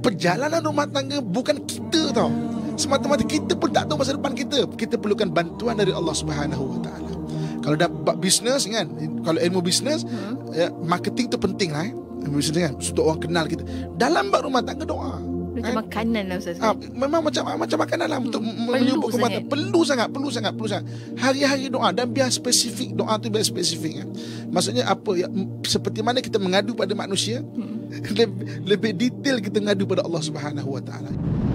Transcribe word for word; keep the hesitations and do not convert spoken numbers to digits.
perjalanan rumah tangga bukan kita tau. Semata-mata kita pun tak tahu masa depan kita. Kita perlukan bantuan dari Allah Subhanahu Wa Taala. Kalau dah buat bisnes kan, kalau ilmu bisnes, hmm. ya, marketing tu penting lah eh. Ilmu bisnes kan, untuk orang kenal kita. Dalam bab rumah tangga doa. Macam eh? makanan lah Ustaz. Ha, memang macam macam makanan lah, hmm. untuk menyumbuk kekuatan. Perlu sangat, perlu sangat, perlu sangat. Hari-hari doa, dan biar spesifik, doa tu biar spesifik kan. Maksudnya apa ya, seperti mana kita mengadu pada manusia, hmm. lebih, lebih detail kita mengadu pada Allah Subhanahu Wa Taala.